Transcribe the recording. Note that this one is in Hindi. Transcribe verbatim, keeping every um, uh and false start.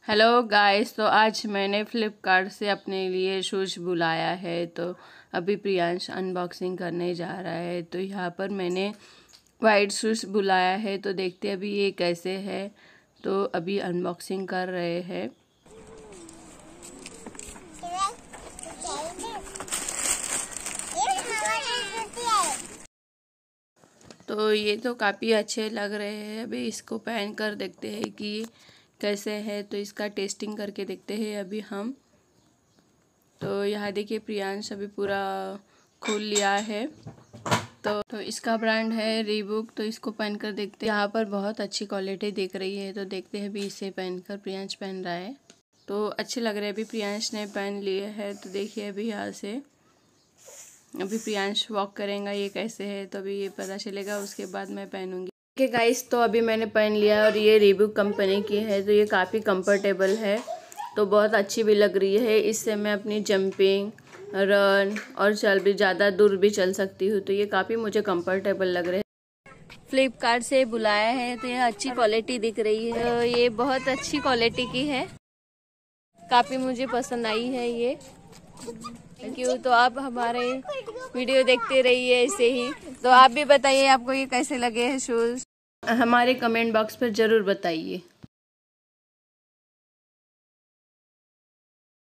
हेलो गाइस, तो आज मैंने फ्लिपकार्ट से अपने लिए शूज़ बुलाया है। तो अभी प्रियांश अनबॉक्सिंग करने जा रहा है। तो यहाँ पर मैंने वाइट शूज़ बुलाया है, तो देखते हैं अभी ये कैसे है। तो अभी अनबॉक्सिंग कर रहे हैं। तो ये तो काफ़ी अच्छे लग रहे हैं। अभी इसको पहन कर देखते हैं कि कैसे है, तो इसका टेस्टिंग करके देखते हैं अभी हम। तो यहाँ देखिए प्रियांश अभी पूरा खोल लिया है। तो तो इसका ब्रांड है रीबुक। तो इसको पहन कर देखते हैं। यहाँ पर बहुत अच्छी क्वालिटी दिख रही है, तो देखते हैं अभी इसे पहनकर। प्रियांश पहन रहा है तो अच्छे लग रहे हैं। अभी प्रियांश ने पहन लिए है, तो देखिए अभी यहाँ से अभी प्रियांश वॉक करेगा ये कैसे है, तो अभी ये पता चलेगा, उसके बाद मैं पहनूंगी। ओके गाइस, तो अभी मैंने पहन लिया और ये रीबुक कंपनी की है। तो ये काफ़ी कंफर्टेबल है, तो बहुत अच्छी भी लग रही है। इससे मैं अपनी जंपिंग, रन और चल भी ज़्यादा दूर भी चल सकती हूँ। तो ये काफ़ी मुझे कंफर्टेबल लग रहे हैं। फ्लिपकार्ट से बुलाया है, तो ये अच्छी क्वालिटी दिख रही है। तो ये बहुत अच्छी क्वालिटी की है, काफ़ी मुझे पसंद आई है ये। Thank you. तो आप हमारे वीडियो देखते रहिए ऐसे ही। तो आप भी बताइए आपको ये कैसे लगे हैं शूज़, हमारे कमेंट बॉक्स पर ज़रूर बताइए।